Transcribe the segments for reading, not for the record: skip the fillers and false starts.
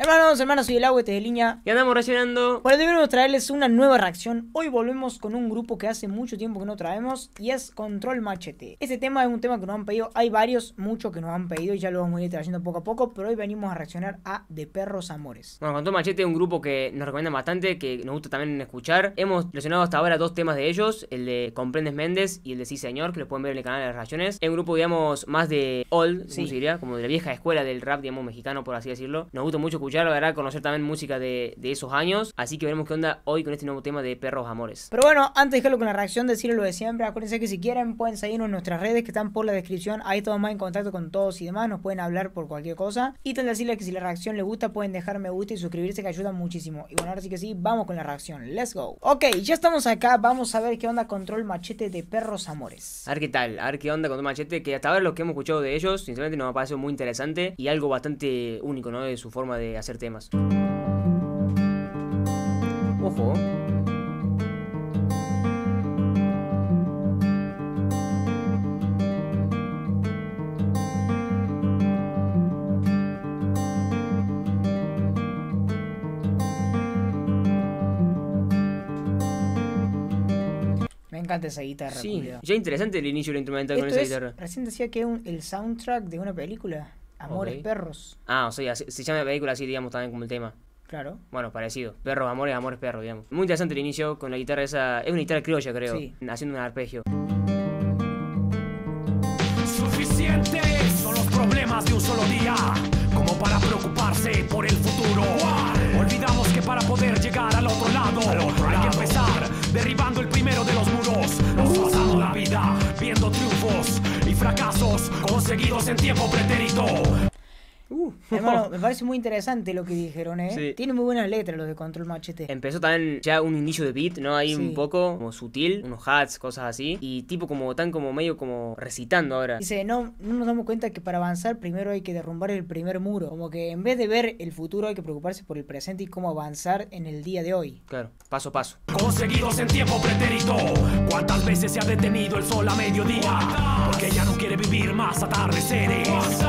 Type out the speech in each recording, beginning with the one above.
Hermanos, soy el agua de línea. Y andamos reaccionando. Bueno, debemos traerles una nueva reacción. Hoy volvemos con un grupo que hace mucho tiempo que no traemos y es Control Machete. Este tema es un tema que nos han pedido. Hay muchos que nos han pedido y ya lo vamos a ir trayendo poco a poco. Pero hoy venimos a reaccionar a De Perros Amores. Bueno, Control Machete es un grupo que nos recomiendan bastante, que nos gusta también escuchar. Hemos seleccionado hasta ahora dos temas de ellos, el de Comprendes Méndez y el de Sí Señor, que los pueden ver en el canal de las reacciones. Es un grupo, digamos, más de old, Sí. como se diría, como de la vieja escuela del rap, digamos, mexicano, por así decirlo. Nos gusta mucho escucharlo, la verdad, conocer también música de esos años. Así que veremos qué onda hoy con este nuevo tema de Perros Amores. Pero bueno, antes de dejarlo con la reacción, decirles lo de siempre. Acuérdense que si quieren pueden seguirnos en nuestras redes que están por la descripción. Ahí estamos más en contacto con todos y demás. Nos pueden hablar por cualquier cosa. Y también decirles que si la reacción les gusta pueden dejar me gusta y suscribirse, que ayuda muchísimo. Y bueno, ahora sí que sí, vamos con la reacción. Let's go. Ok, ya estamos acá. Vamos a ver qué onda Control Machete de Perros Amores. A ver qué tal, a ver qué onda Control Machete, que hasta ahora lo que hemos escuchado de ellos, sinceramente nos ha parecido muy interesante y algo bastante único, ¿no? De su forma de hacer temas. Ojo. Me encanta esa guitarra. Sí, culiao. ya interesante el inicio de la instrumental con Esto esa es, guitarra. recién decía que es el soundtrack de una película. Amores Ok. Perros. Ah, o sea, se llama la película así, digamos, también como el tema. Claro. Bueno, parecido. Perros, amores, amores, perros, digamos. Muy interesante el inicio con la guitarra esa. Es una guitarra criolla, creo. Sí. Haciendo un arpegio. Suficientes son los problemas de un solo día, como para preocuparse por el futuro. Olvidamos que para poder llegar al otro lado hay que empezar derribando el primero de los muros. Nos pasamos la vida viendo triunfos y fracasos conseguidos en tiempo pretérito. Hermano, me parece muy interesante lo que dijeron, ¿eh? Sí. Tiene muy buenas letras los de Control Machete. Empezó también ya un inicio de beat, ¿no? Ahí Sí. un poco como sutil, unos hats, cosas así. Y tipo como tan como medio como recitando ahora. Dice, no nos damos cuenta que para avanzar primero hay que derrumbar el primer muro. Como que en vez de ver el futuro hay que preocuparse por el presente y cómo avanzar en el día de hoy. Claro, paso a paso. Conseguidos en tiempo pretérito. ¿Cuántas veces se ha detenido el sol a mediodía? Porque ya no quiere vivir más atardeceres.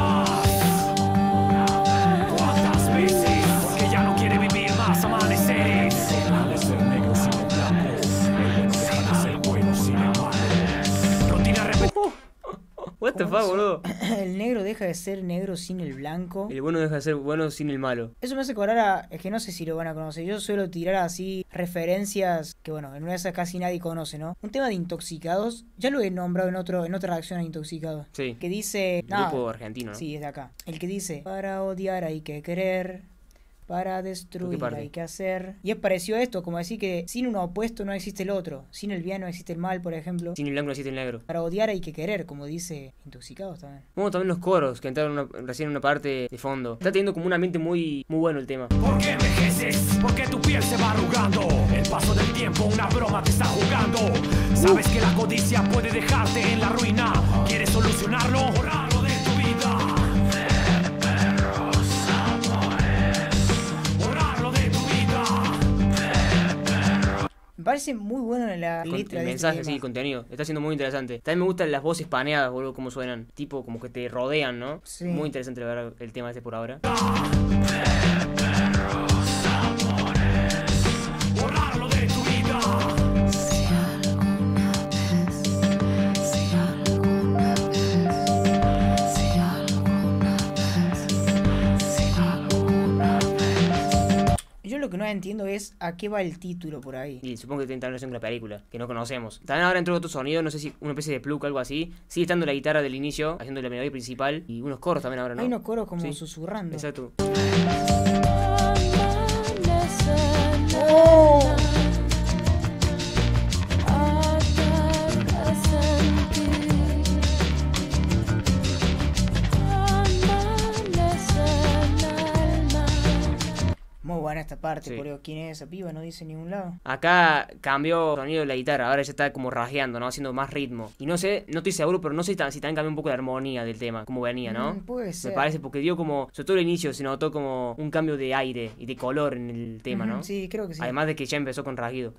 ¿Cuántas veces? Porque ya no quiere vivir más amaneceres. De ser negro sin el blanco, el bueno deja de ser bueno sin el malo. Rutina repetida. What the ¿Cómo fuck, dice? boludo. El negro deja de ser negro sin el blanco. El bueno deja de ser bueno sin el malo. Eso me hace acordar a... Es que no sé si lo van a conocer. Yo suelo tirar así referencias que, bueno, en una de esas casi nadie conoce, ¿no? Un tema de Intoxicados. Ya lo he nombrado en otra reacción a Intoxicados. Sí. Que dice... Grupo argentino, ¿no? Sí, es de acá. El que dice, para odiar hay que querer, para ¿Por qué destruir parte? hay que hacer. Y es parecido a esto, como decir que sin uno opuesto no existe el otro. Sin el bien no existe el mal, por ejemplo. Sin el blanco no existe el negro. Para odiar hay que querer, como dice Intoxicados también. Bueno, también los coros que entraron recién en una parte de fondo. Está teniendo como un ambiente muy bueno el tema. ¿Por qué envejeces? Porque tu piel se va arrugando. El paso del tiempo una broma te está jugando. Sabes que la codicia puede dejarte en la ruina. ¿Quieres solucionarlo? Borrarlo de tu vida. Perros amores. Borrarlo de tu vida. Me parece muy bueno la letra El de mensaje, este sí, el tema. contenido. Está siendo muy interesante. También me gustan las voces paneadas, boludo, cómo suenan. Tipo, como que te rodean, ¿no? Sí. Muy interesante ver el tema este por ahora. Borrarlo de tu vida. Yo lo que no entiendo es a qué va el título por ahí. Y supongo que tiene relación con la película, que no conocemos. También ahora entró otro sonido, no sé si una especie de plug o algo así. Sigue estando la guitarra del inicio, haciendo la melodía principal. Y unos coros también ahora, ¿no? Hay unos coros como Sí. susurrando. Exacto. ¡Oh! Muy buena esta parte, Sí. pero ¿quién es esa piba? No dice en ningún lado. Acá cambió el sonido de la guitarra, ahora ya está como rajeando, ¿no? Haciendo más ritmo. Y no sé, no estoy seguro, pero no sé si también cambió un poco la armonía del tema, como venía, ¿no? Puede ser. Me parece, porque dio como, sobre todo el inicio, se notó como un cambio de aire y de color en el tema, ¿no? Sí, creo que sí. Además de que ya empezó con rajido.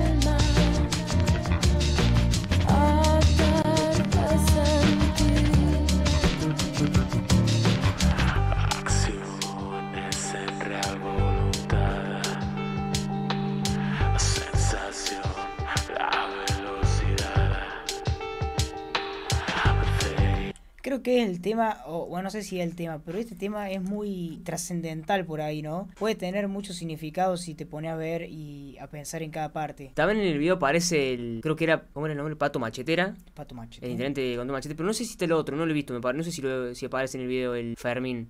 Acciones en real. que es el tema, o bueno, no sé si es el tema, pero este tema es muy trascendental por ahí, ¿no? Puede tener mucho significado si te pones a ver y a pensar en cada parte. También en el video aparece creo que era, ¿cómo era el nombre? Pato Machetera. Pato Machete. El intendente con Machete, pero no sé si está el otro, no lo he visto, no sé si aparece en el video el Fermín.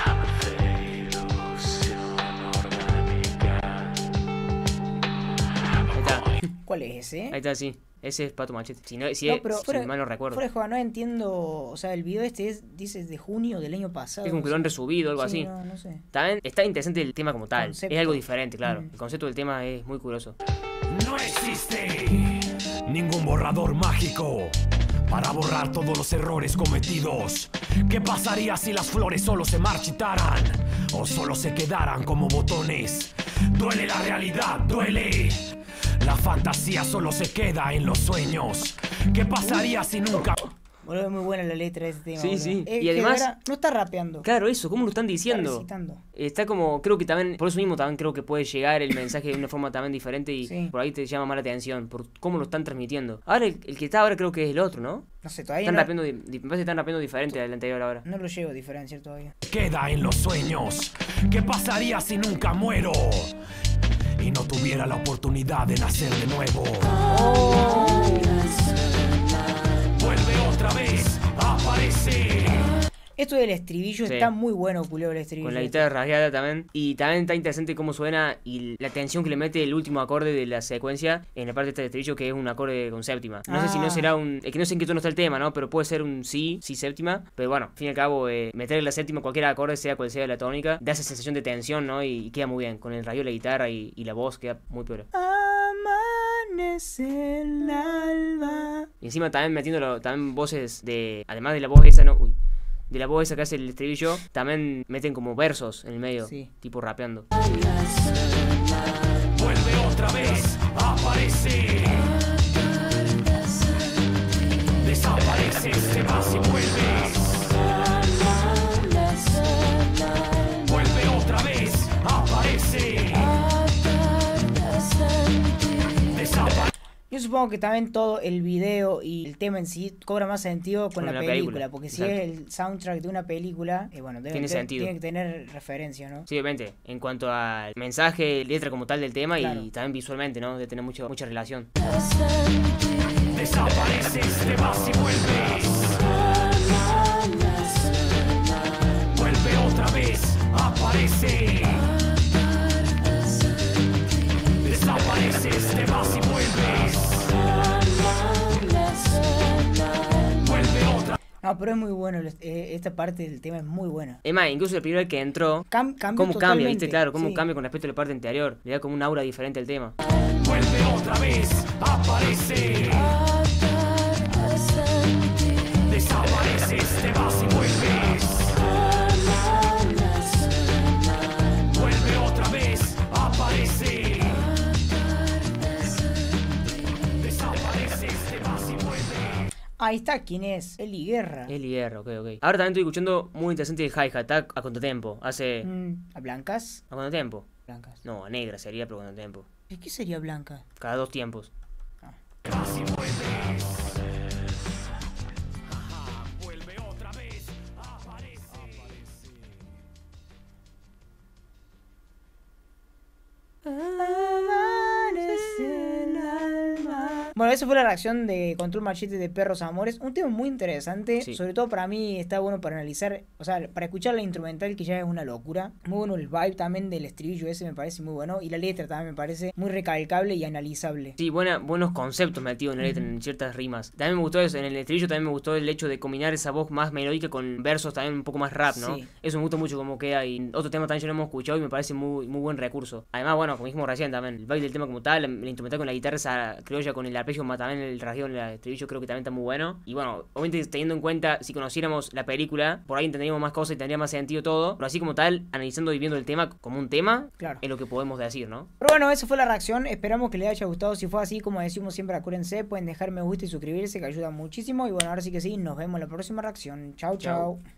Ahí está. ¿Cuál es ese? Ahí está, sí. Ese es Pato Machete. Si mal no recuerdo. Fuera de juego, no entiendo. O sea, el video dice de junio del año pasado. Es como que lo han resubido, algo así. No sé. También está interesante el tema como tal. Concepto. Es algo diferente, claro. El concepto del tema es muy curioso. No existe ningún borrador mágico para borrar todos los errores cometidos. ¿Qué pasaría si las flores solo se marchitaran o solo se quedaran como botones? Duele la realidad, duele. La fantasía solo se queda en los sueños. ¿Qué pasaría si nunca... Boludo, es muy buena la letra de este tema. Sí, boludo. sí. Y Y además... no está rapeando. Claro, eso, ¿cómo lo están Está diciendo? recitando. Está como, creo que también, por eso mismo también creo que puede llegar el mensaje de una forma también diferente y Sí. por ahí te llama más la atención, por cómo lo están transmitiendo. Ahora el que está ahora creo que es el otro, ¿no? No sé, todavía Están no, rapeando, me parece que están rapeando diferente al anterior ahora. no lo llego a diferenciar todavía. queda en los sueños? ¿Qué pasaría si nunca muero y no tuviera la oportunidad de nacer de nuevo? Vuelve otra vez, aparece. Esto del estribillo Sí. está muy bueno, culeo, el estribillo. Con la guitarra rasgada también. Y también está interesante cómo suena y la tensión que le mete el último acorde de la secuencia en la parte de este estribillo, que es un acorde con séptima. No sé si no será es que no sé en qué tono está el tema, ¿no? Pero puede ser un si séptima. Pero bueno, al fin y al cabo, meterle la séptima cualquier acorde, sea cual sea la tónica, da esa sensación de tensión, ¿no? Y queda muy bien. Con el rayo de la guitarra y la voz queda muy peor. Amanece el alba. Y encima también metiéndolo, también voces de, además de la voz esa, ¿no? Uy, de la voz esa que hace el estribillo, también meten como versos en el medio, Sí. tipo rapeando. Vuelve otra vez, aparece. Desapareces, te vas y vuelves. Vuelve otra vez, aparece. Desaparece. Yo supongo que también todo el video y el tema en sí cobra más sentido con la película, porque si exacto. es el soundtrack de una película, bueno, Tiene sentido. tiene que tener referencia, ¿no? Sí, obviamente, en cuanto al mensaje, letra como tal del tema Claro. y también visualmente, ¿no? De tener mucha relación. Desapareces, te vas y vuelves. Vuelve otra vez, aparece. Desapareces, te vas y vuelves. Vuelve otra. No, pero es muy bueno, esta parte del tema es muy buena. Es más, incluso el primero que entró, Cambia cómo cambia, totalmente, ¿viste? Claro, cómo sí. cambia con respecto a la parte anterior. Le da como un aura diferente al tema. Vuelve otra vez, aparece. Desapareces, te vas y vuelves. Vuelve otra vez, aparece. Desapareces, te vas y vuelves. Ahí está, ¿quién es? Eli Guerra. Eli Guerra, ok. Ahora también estoy escuchando muy interesante el hi-hat, está a contratempo. Hace... ¿A blancas? ¿A contratempo? Blancas. No, a negra sería, pero a contratempo. ¿Y qué sería blanca? Cada 2 tiempos. Vas y vuelves. Ajá, vuelve otra vez, aparece. Bueno, esa fue la reacción de Control Machete de Perros Amores. Un tema muy interesante. Sí. Sobre todo para mí está bueno para analizar. O sea, para escuchar la instrumental, que ya es una locura. Muy bueno el vibe también del estribillo ese, me parece muy bueno. Y la letra también me parece muy recalcable y analizable. Sí, buenos conceptos metidos en la letra, en ciertas rimas. También me gustó eso, en el estribillo también me gustó el hecho de combinar esa voz más melódica con versos también un poco más rap, ¿no? Sí. Eso me gusta mucho cómo queda y otro tema también ya lo hemos escuchado y me parece muy buen recurso. Además, bueno, como dijimos recién también, el baile del tema como tal, la instrumental con la guitarra esa criolla con el arpegio, más también el rasgueo en el estribillo creo que también está muy bueno. Y bueno, obviamente teniendo en cuenta, si conociéramos la película, por ahí entenderíamos más cosas y tendría más sentido todo, pero así como tal, analizando y viendo el tema como un tema, Claro. es lo que podemos decir, ¿no? Pero bueno, esa fue la reacción. Esperamos que les haya gustado. Si fue así, como decimos siempre, acuérdense, pueden dejar me gusta y suscribirse, que ayuda muchísimo. Y bueno, ahora sí que sí, nos vemos en la próxima reacción. Chau, Chau. chau.